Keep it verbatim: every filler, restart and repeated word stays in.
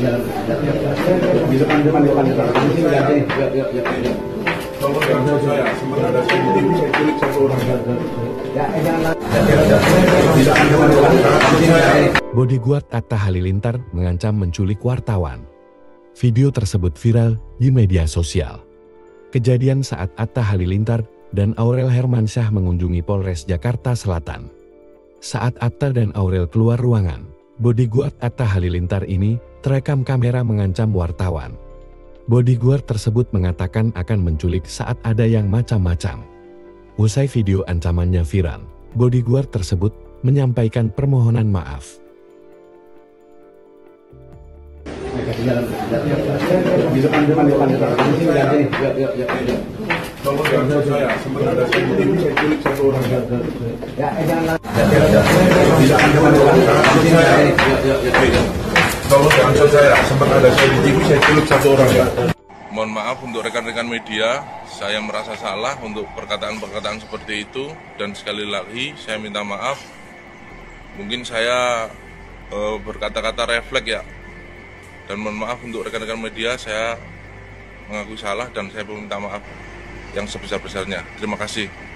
Bodyguard Atta Halilintar mengancam menculik wartawan. Video tersebut viral di media sosial. Kejadian saat Atta Halilintar dan Aurel Hermansyah mengunjungi Polres Jakarta Selatan. Saat Atta dan Aurel keluar ruangan, bodyguard Atta Halilintar ini terekam kamera mengancam wartawan. Bodyguard tersebut mengatakan akan menculik saat ada yang macam-macam. Usai video ancamannya viral, bodyguard tersebut menyampaikan permohonan maaf. Tolong jangan saya, sempat ada saya ini saya culik satu orang. Ya, jangan. Tolong jangan saya, sempat ada saya di T V saya culik satu orang ya. Mohon maaf untuk rekan-rekan media, saya merasa salah untuk perkataan-perkataan seperti itu, dan sekali lagi saya minta maaf. Mungkin saya e, berkata-kata refleks ya, dan mohon maaf untuk rekan-rekan media, saya mengaku salah dan saya minta maaf yang sebesar-besarnya. Terima kasih.